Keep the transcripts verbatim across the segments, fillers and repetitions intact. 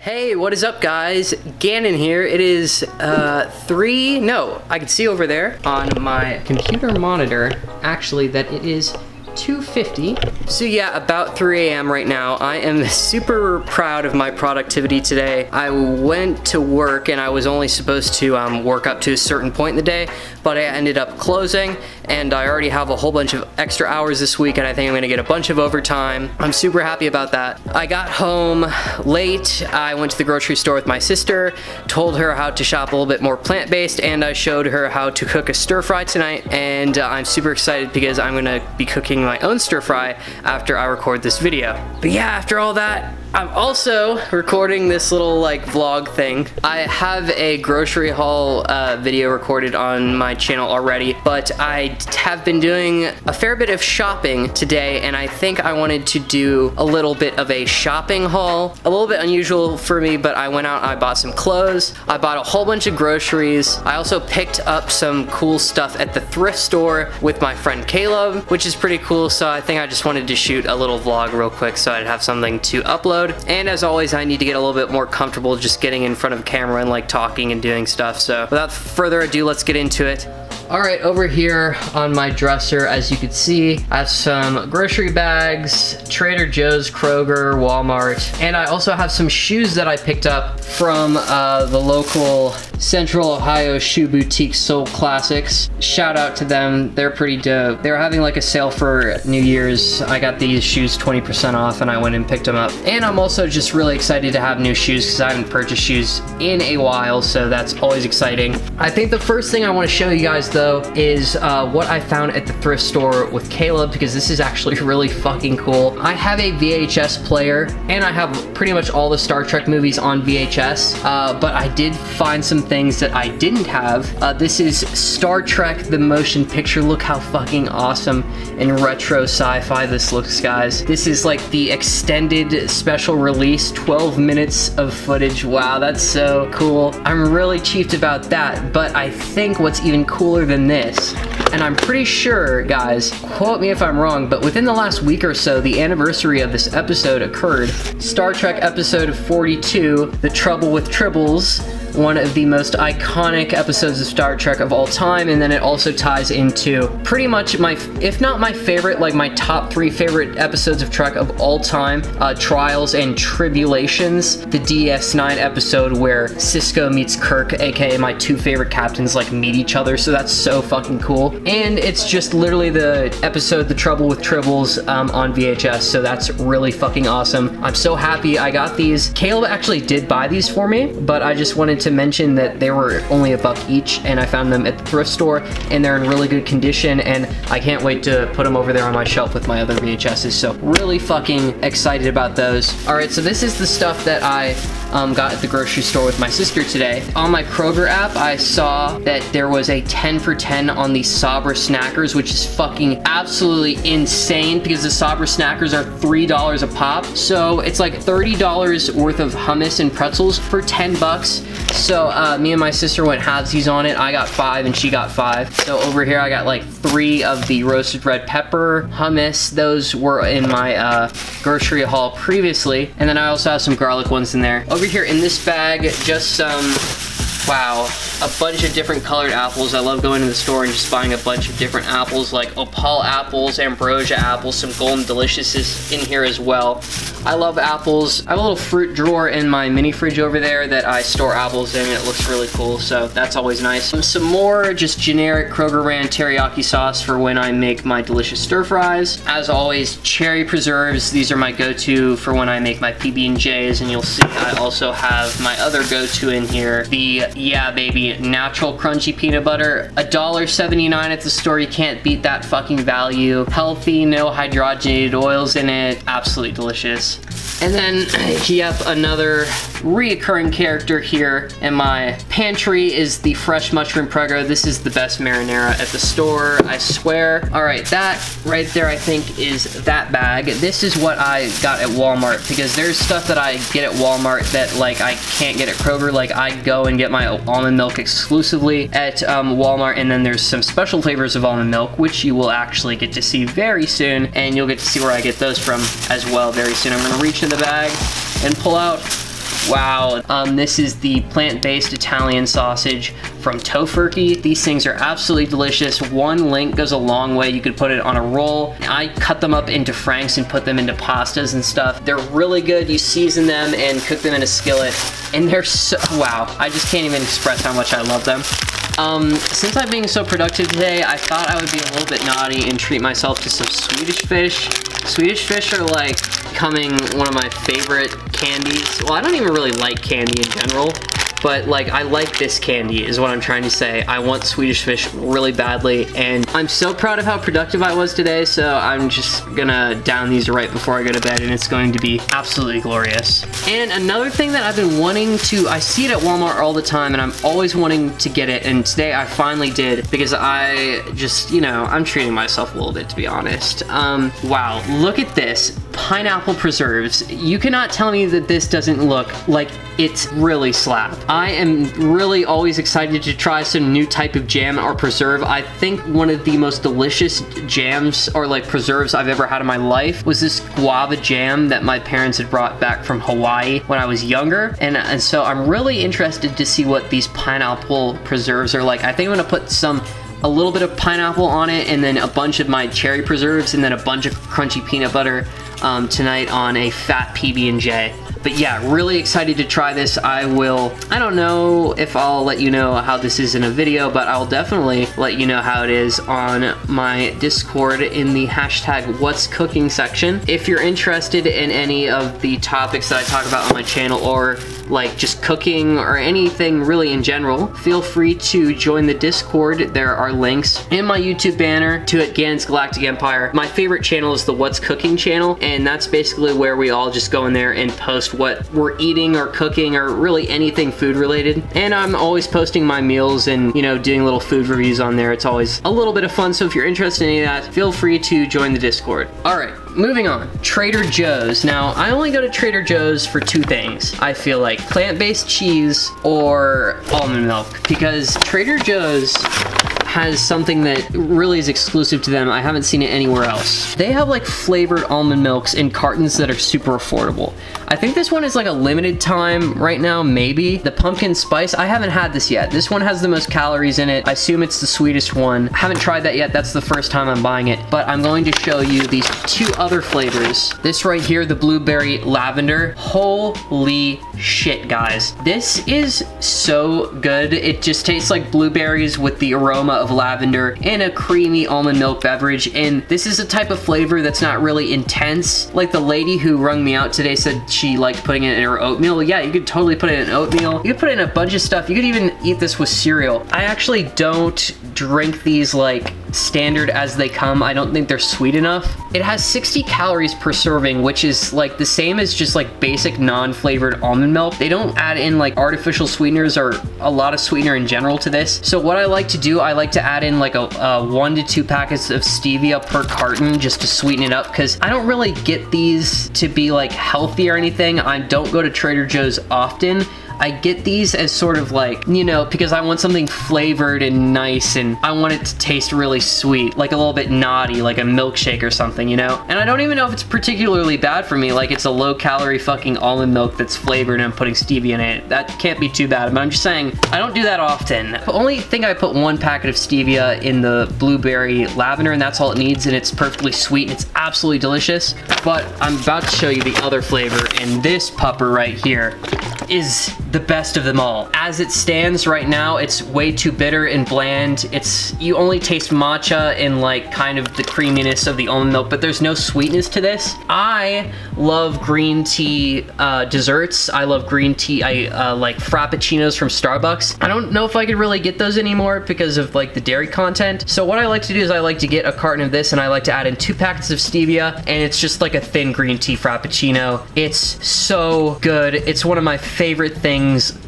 Hey, what is up guys? Gannon here. It is uh, three, no, I can see over there on my computer monitor, actually, that it is two fifty. So yeah, about three A M right now. I am super proud of my productivity today. I went to work and I was only supposed to um, work up to a certain point in the day, but I ended up closing and I already have a whole bunch of extra hours this week and I think I'm gonna get a bunch of overtime. I'm super happy about that. I got home late. I went to the grocery store with my sister, told her how to shop a little bit more plant-based, and I showed her how to cook a stir fry tonight, and uh, I'm super excited because I'm gonna be cooking my own stir fry after I record this video. But yeah, after all that, I'm also recording this little like vlog thing. I have a grocery haul uh, video recorded on my channel already, but I have been doing a fair bit of shopping today, and I think I wanted to do a little bit of a shopping haul. A little bit unusual for me, but I went out and I bought some clothes. I bought a whole bunch of groceries. I also picked up some cool stuff at the thrift store with my friend Caleb, which is pretty cool, so I think I just wanted to shoot a little vlog real quick so I'd have something to upload. And as always, I need to get a little bit more comfortable just getting in front of camera and like talking and doing stuff. So without further ado, let's get into it. All right, over here on my dresser, as you can see, I have some grocery bags, Trader Joe's, Kroger, Walmart, and I also have some shoes that I picked up from uh, the local Central Ohio shoe boutique, Soul Classics. Shout out to them, they're pretty dope. They were having like a sale for New Year's. I got these shoes twenty percent off and I went and picked them up. And I'm also just really excited to have new shoes because I haven't purchased shoes in a while, so that's always exciting. I think the first thing I want to show you guys though is uh, what I found at the thrift store with Caleb, because this is actually really fucking cool. I have a V H S player and I have pretty much all the Star Trek movies on V H S, uh, but I did find some things that I didn't have. Uh, this is Star Trek the motion picture. Look how fucking awesome and retro sci-fi this looks, guys. This is like the extended special release, twelve minutes of footage. Wow, that's so cool. I'm really cheaped about that, but I think what's even cooler than this, and I'm pretty sure, guys, quote me if I'm wrong, but within the last week or so, the anniversary of this episode occurred. Star Trek episode forty-two, The Trouble with Tribbles, one of the most iconic episodes of Star Trek of all time, and then it also ties into pretty much my, if not my favorite, like my top three favorite episodes of Trek of all time, uh, Trials and Tribulations, the D S nine episode where Sisko meets Kirk, aka my two favorite captains, like meet each other, so that's so fucking cool. And it's just literally the episode The Trouble with Tribbles um, on V H S, so that's really fucking awesome. I'm so happy I got these. Caleb actually did buy these for me, but I just wanted to mention that they were only a buck each, and I found them at the thrift store, and they're in really good condition, and I can't wait to put them over there on my shelf with my other V H Ses, so really fucking excited about those. All right, so this is the stuff that I um, got at the grocery store with my sister today. On my Kroger app, I saw that there was a ten for ten on the Sabra Snackers, which is fucking absolutely insane because the Sabra Snackers are three dollars a pop, so it's like thirty dollars worth of hummus and pretzels for ten bucks. So uh, me and my sister went halvesies on it. I got five and she got five. So over here I got like three of the roasted red pepper hummus. Those were in my uh, grocery haul previously. And then I also have some garlic ones in there. Over here in this bag, just some, wow, a bunch of different colored apples. I love going to the store and just buying a bunch of different apples, like opal apples, ambrosia apples, some golden deliciouses in here as well. I love apples. I have a little fruit drawer in my mini fridge over there that I store apples in. It looks really cool, so that's always nice. Some more just generic Kroger brand teriyaki sauce for when I make my delicious stir fries. As always, cherry preserves. These are my go-to for when I make my P B and J's, and you'll see I also have my other go-to in here, the Yeah Baby natural crunchy peanut butter. a dollar seventy-nine at the store. You can't beat that fucking value. Healthy, no hydrogenated oils in it. Absolutely delicious. And then, yep, another reoccurring character here in my pantry is the fresh mushroom prego. This is the best marinara at the store, I swear. All right, that right there I think is that bag. This is what I got at Walmart, because there's stuff that I get at Walmart that like I can't get at Kroger. Like I go and get my almond milk exclusively at um, Walmart, and then there's some special flavors of almond milk, which you will actually get to see very soon, and you'll get to see where I get those from as well very soon. I'm gonna reach in the bag and pull out Wow. Um, this is the plant-based Italian sausage from Tofurky. These things are absolutely delicious. One link goes a long way. You could put it on a roll. I cut them up into franks and put them into pastas and stuff. They're really good. You season them and cook them in a skillet, and they're so, wow. I just can't even express how much I love them. Um, since I'm being so productive today, I thought I would be a little bit naughty and treat myself to some Swedish fish. Swedish fish are like becoming one of my favorite candies. Well, I don't even really like candy in general, but like I like this candy is what I'm trying to say. I want Swedish fish really badly, and I'm so proud of how productive I was today, so I'm just gonna down these right before I go to bed, and it's going to be absolutely glorious. And another thing that I've been wanting to, I see it at Walmart all the time, and I'm always wanting to get it, and today I finally did, because I just, you know, I'm treating myself a little bit, to be honest. Um, wow, look at this. Pineapple preserves. You cannot tell me that this doesn't look like it's really slap. I am really always excited to try some new type of jam or preserve. I think one of the most delicious jams or like preserves I've ever had in my life was this guava jam that my parents had brought back from Hawaii when I was younger. And, and so I'm really interested to see what these pineapple preserves are like. I think I'm gonna put some a little bit of pineapple on it, and then a bunch of my cherry preserves, and then a bunch of crunchy peanut butter um, tonight on a fat P B and J. But yeah, really excited to try this. I will, I don't know if I'll let you know how this is in a video, but I'll definitely let you know how it is on my Discord in the hashtag What's Cooking section. If you're interested in any of the topics that I talk about on my channel, or like just cooking or anything really in general, feel free to join the Discord. There are links in my YouTube banner to it, Ganon's Galactic Empire. My favorite channel is the What's Cooking channel, and that's basically where we all just go in there and post what we're eating or cooking or really anything food related. And I'm always posting my meals and, you know, doing little food reviews on there. It's always a little bit of fun, so if you're interested in any of that, feel free to join the Discord. All right, moving on. Trader Joe's. Now, I only go to Trader Joe's for two things, I feel like. Plant-based cheese or almond milk, because Trader Joe's has something that really is exclusive to them. I haven't seen it anywhere else. They have like flavored almond milks in cartons that are super affordable. I think this one is like a limited time right now, maybe. The pumpkin spice, I haven't had this yet. This one has the most calories in it. I assume it's the sweetest one. I haven't tried that yet. That's the first time I'm buying it, but I'm going to show you these two other flavors. This right here, the blueberry lavender. Holy shit, guys. This is so good. It just tastes like blueberries with the aroma of lavender and a creamy almond milk beverage. And this is a type of flavor that's not really intense. Like the lady who rung me out today said she liked putting it in her oatmeal. Yeah, you could totally put it in oatmeal. You could put it in a bunch of stuff. You could even eat this with cereal. I actually don't drink these like standard as they come. I don't think they're sweet enough. It has sixty calories per serving, which is like the same as just like basic non-flavored almond milk. They don't add in like artificial sweeteners or a lot of sweetener in general to this. So what I like to do, I like to add in like a, a one to two packets of stevia per carton just to sweeten it up, because I don't really get these to be like healthy or anything. I don't go to Trader Joe's often. I get these as sort of like, you know, because I want something flavored and nice, and I want it to taste really sweet, like a little bit naughty, like a milkshake or something, you know? And I don't even know if it's particularly bad for me, like it's a low calorie fucking almond milk that's flavored and I'm putting stevia in it. That can't be too bad, but I'm just saying, I don't do that often. The only thing I put one packet of stevia in the blueberry lavender, and that's all it needs, and it's perfectly sweet and it's absolutely delicious. But I'm about to show you the other flavor, and this pupper right here is the best of them all. As it stands right now, it's way too bitter and bland. It's, you only taste matcha and like kind of the creaminess of the almond milk, but there's no sweetness to this. I love green tea uh, desserts. I love green tea, I uh, like frappuccinos from Starbucks. I don't know if I could really get those anymore because of like the dairy content. So what I like to do is I like to get a carton of this, and I like to add in two packets of stevia, and it's just like a thin green tea frappuccino. It's so good. It's one of my favorite things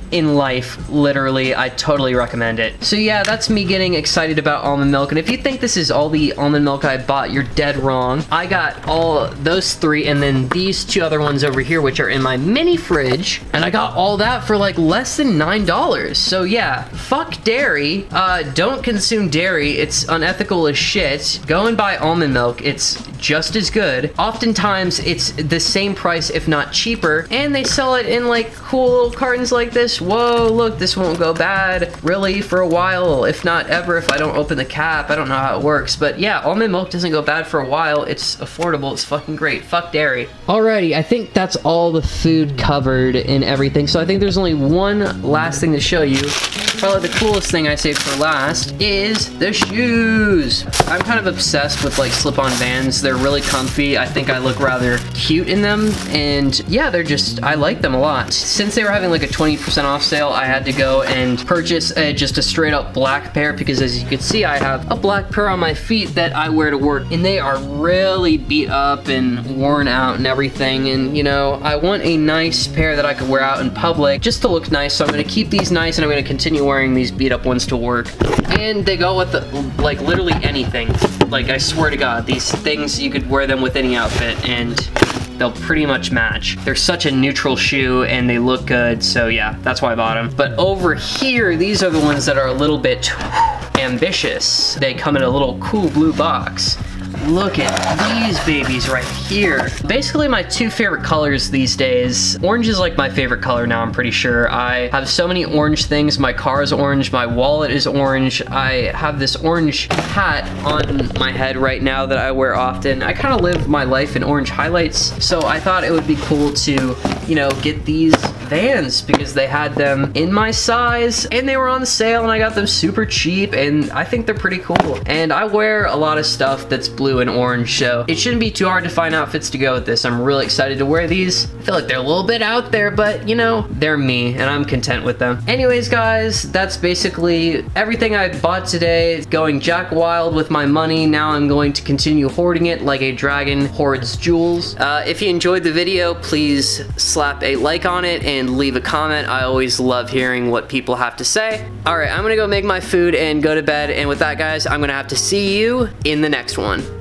in life, literally. I totally recommend it. So yeah, that's me getting excited about almond milk. And if you think this is all the almond milk I bought, you're dead wrong. I got all those three and then these two other ones over here, which are in my mini fridge. And I got all that for like less than nine dollars. So yeah, fuck dairy. Uh, don't consume dairy. It's unethical as shit. Go and buy almond milk. It's just as good. Oftentimes, it's the same price, if not cheaper. And they sell it in like cool little cartons like this. Whoa, look, this won't go bad. Really, for a while, if not ever, if I don't open the cap. I don't know how it works. But yeah, almond milk doesn't go bad for a while. It's affordable. It's fucking great. Fuck dairy. Alrighty, I think that's all the food covered and everything. So I think there's only one last thing to show you. Probably the coolest thing I saved for last is the shoes. I'm kind of obsessed with like slip-on Vans. They're really comfy. I think I look rather cute in them. And yeah, they're just, I like them a lot. Since they were having like a twenty percent off sale, I had to go and purchase a, just a straight up black pair because as you can see, I have a black pair on my feet that I wear to work and they are really beat up and worn out and everything. And you know, I want a nice pair that I could wear out in public just to look nice. So I'm gonna keep these nice and I'm gonna continue wearing these beat up ones to work. And they go with the, like literally anything. Like I swear to God, these things, you could wear them with any outfit and they'll pretty much match. They're such a neutral shoe and they look good, so yeah, that's why I bought them. But over here, these are the ones that are a little bit ambitious. They come in a little cool blue box. Look at these babies right here. Basically my two favorite colors these days. Orange is like my favorite color now, I'm pretty sure. I have so many orange things. My car is orange, my wallet is orange. I have this orange hat on my head right now that I wear often. I kind of live my life in orange highlights, so I thought it would be cool to, you know, get these Vans because they had them in my size and they were on sale and I got them super cheap and I think they're pretty cool. And I wear a lot of stuff that's blue and orange, so it shouldn't be too hard to find outfits to go with this. I'm really excited to wear these. I feel like they're a little bit out there, but you know, they're me and I'm content with them. Anyways, guys, that's basically everything I bought today. Going jack wild with my money. Now I'm going to continue hoarding it like a dragon hoards jewels. Uh, if you enjoyed the video, please slap a like on it and and leave a comment. I always love hearing what people have to say. All right, I'm gonna go make my food and go to bed. And with that, guys, I'm gonna have to see you in the next one.